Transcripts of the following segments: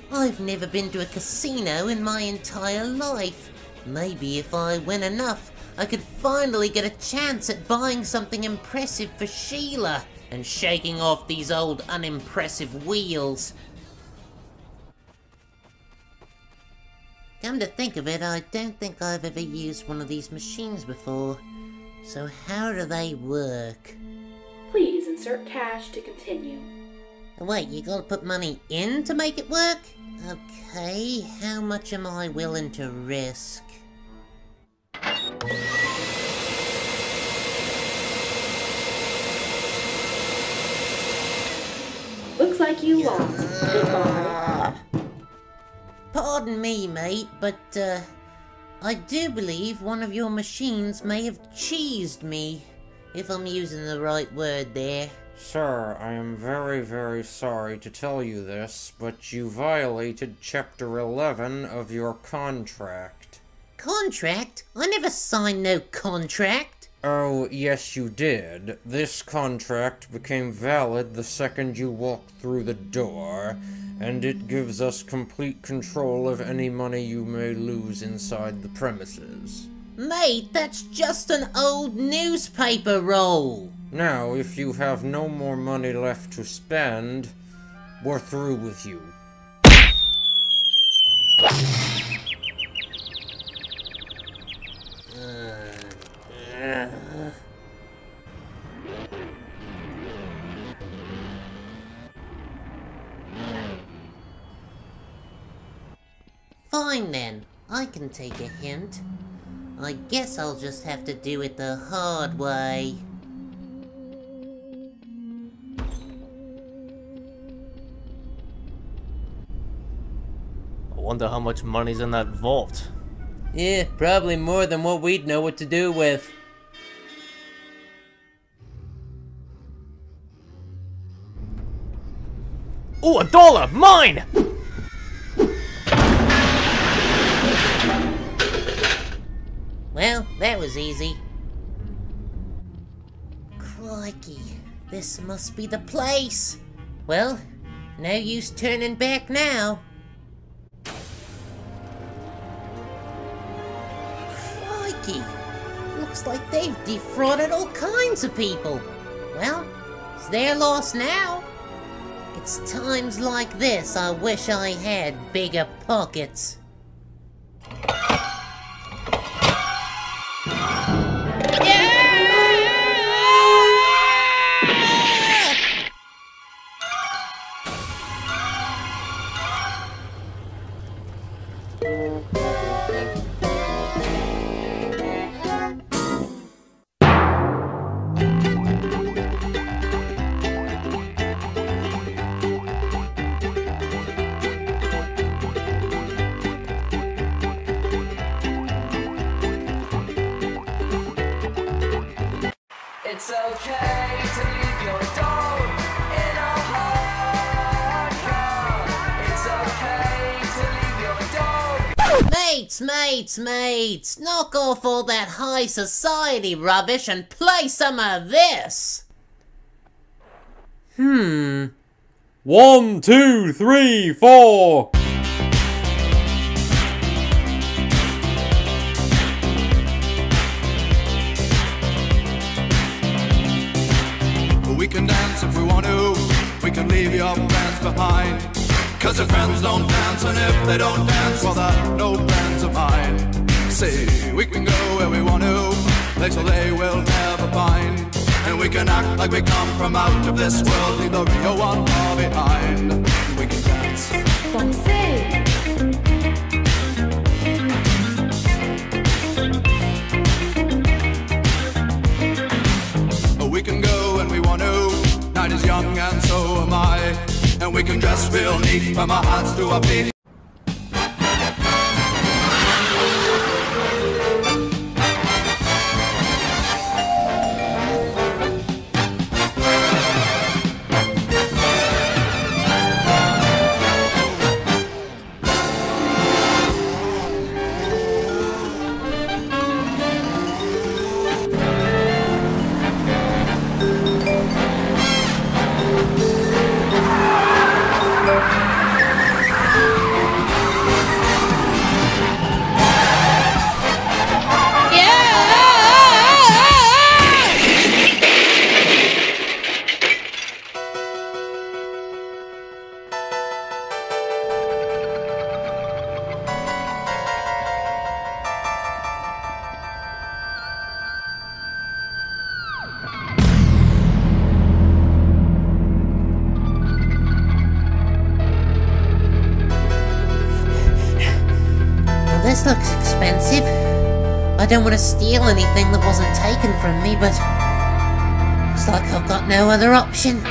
I've never been to a casino in my entire life. Maybe if I win enough, I could finally get a chance at buying something impressive for Sheila and shaking off these old unimpressive wheels. Come to think of it, I don't think I've ever used one of these machines before. So how do they work? Please insert cash to continue. Wait, you gotta put money in to make it work? Okay, how much am I willing to risk? Looks like you lost. Goodbye. Pardon me, mate, but, I do believe one of your machines may have cheesed me, if I'm using the right word there. Sir, I am very, very sorry to tell you this, but you violated Chapter 11 of your contract. Contract? I never signed no contract. Oh, yes you did. This contract became valid the second you walked through the door, and it gives us complete control of any money you may lose inside the premises. Mate, that's just an old newspaper roll. Now, if you have no more money left to spend, we're through with you. Fine then, I can take a hint. I guess I'll just have to do it the hard way. I wonder how much money's in that vault. Yeah, probably more than what we'd know what to do with. Ooh, $1! Mine! Well, that was easy. Crikey, this must be the place. Well, no use turning back now. Crikey, looks like they've defrauded all kinds of people. Well, it's their loss now. It's times like this I wish I had bigger pockets. It's okay to leave your dog in a hard car. It's okay to leave your dog. Mates, knock off all that high society rubbish and play some of this. 1, 2, 3, 4. We can dance if we want to, we can leave your friends behind. Cause your friends don't dance, and if they don't dance, well they're no friends of mine. See, we can go where we want to, places they will never find. And we can act like we come from out of this world, leave the real one far behind. We can dance. We can go when we want to, night is young and so am I. And we can dress real neat from our hearts to our feet. This looks expensive. I don't want to steal anything that wasn't taken from me, but looks like I've got no other option.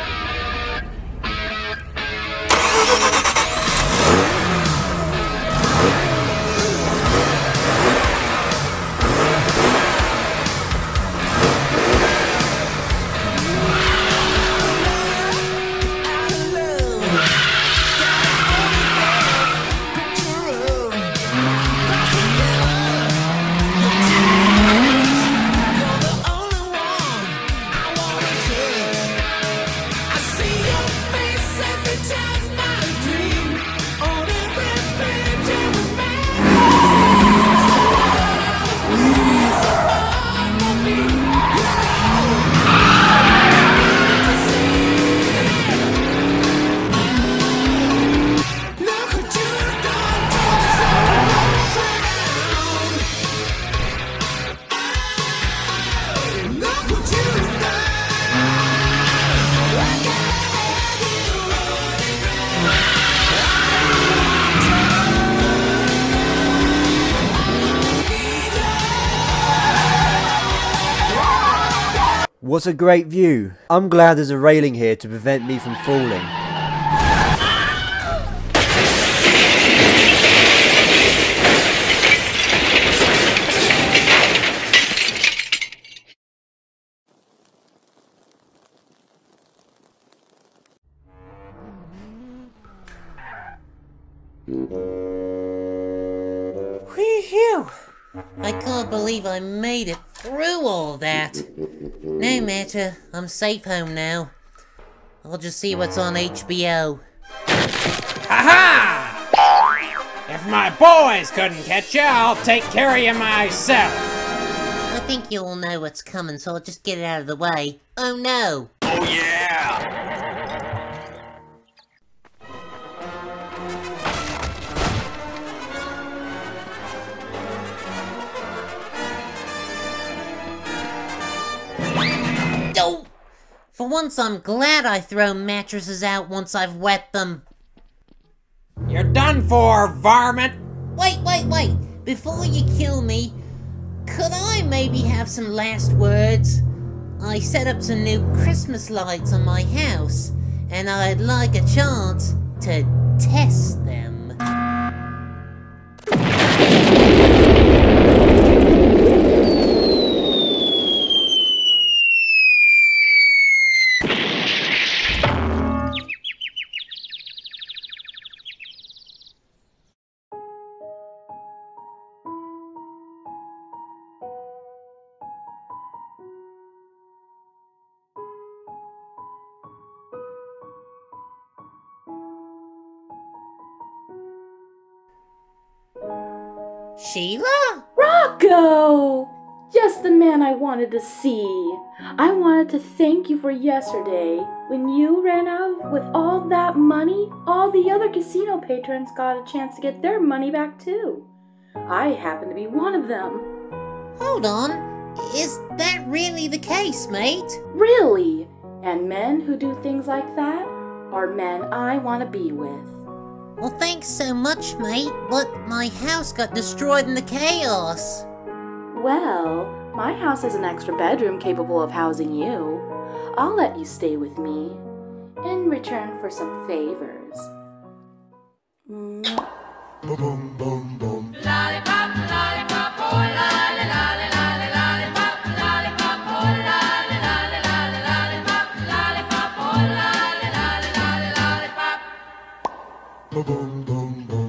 What a great view. I'm glad there's a railing here to prevent me from falling. Whew! I can't believe I made it through all that. No matter, I'm safe home now. I'll just see what's on HBO. Ha-ha! If my boys couldn't catch you, I'll take care of you myself. I think you all know what's coming, so I'll just get it out of the way. Oh no! Oh yeah! Oh! For once, I'm glad I throw mattresses out once I've wet them. You're done for, varmint. Wait! Before you kill me, could I maybe have some last words? I set up some new Christmas lights on my house, and I'd like a chance to test them. Sheila? Rocko! Just the man I wanted to see. I wanted to thank you for yesterday. When you ran out with all that money, all the other casino patrons got a chance to get their money back too. I happen to be one of them. Hold on. Is that really the case, mate? Really? And men who do things like that are men I want to be with. Well, thanks so much, mate, but my house got destroyed in the chaos. Well, my house has an extra bedroom capable of housing you. I'll let you stay with me in return for some favors. Boom, boom, boom. Lollipop, lollipop, oh lolly, lolly, lolly, lollipop, lollipop, oh lolly, lolly, lolly, lollipop, lollipop, oh lolly, lolly, lolly, lollipop. Boom, boom, boom.